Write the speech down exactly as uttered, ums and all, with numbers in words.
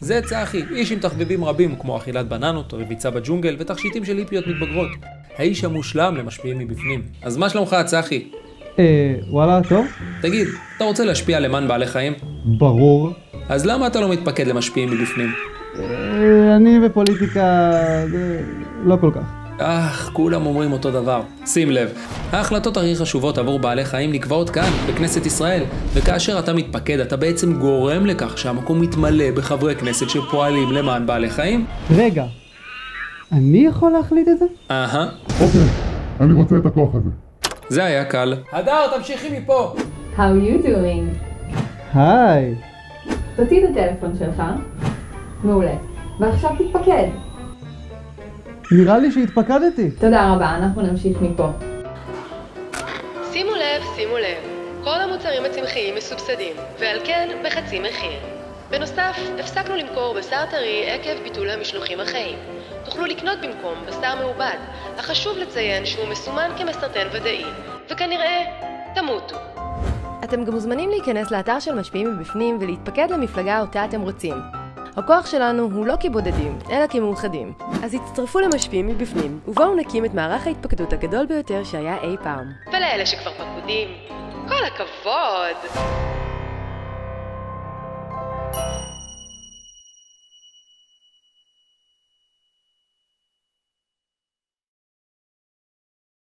זה צחי, איש עם תחביבים רבים כמו אכילת בננות, רביצה בג'ונגל ותכשיטים של היפיות מתבגרות. האיש המושלם למשפיעים מבפנים. אז מה שלומך, צחי? אה, וואלה, טוב? תגיד, אתה רוצה להשפיע למען בעלי חיים? ברור. אז למה אתה לא מתפקד למשפיעים מבפנים? אה, אני בפוליטיקה זה לא כל כך. אך, כולם אומרים אותו דבר. שים לב, ההחלטות הכי חשובות עבור בעלי חיים נקבעות כאן, בכנסת ישראל, וכאשר אתה מתפקד, אתה בעצם גורם לכך שהמקום מתמלא בחברי כנסת שפועלים למען בעלי חיים. רגע, אני יכול להחליט את זה? אהה. אוקיי, אני רוצה את הכוח הזה. זה היה קל. הדר, תמשיכי מפה! How are you doing? היי. תוציא את הטלפון שלך. מעולה. ועכשיו תתפקד. נראה לי שהתפקדתי. תודה רבה, אנחנו נמשיך מפה. שימו לב, שימו לב. כל המוצרים הצמחיים מסובסדים, ועל כן בחצי מחיר. בנוסף, הפסקנו למכור בשר טרי עקב ביטול המשלוחים החיים. תוכלו לקנות במקום בשר מעובד, אך חשוב לציין שהוא מסומן כמסרטן ודאי, וכנראה תמותו. אתם גם מוזמנים להיכנס לאתר של משפיעים מבפנים ולהתפקד למפלגה אותה אתם רוצים. הכוח שלנו הוא לא כבודדים, אלא כמאוחדים. אז הצטרפו למשפיעים מבפנים, ובואו נקים את מערך ההתפקדות הגדול ביותר שהיה אי פעם. ולאלה שכבר פקודים, כל הכבוד!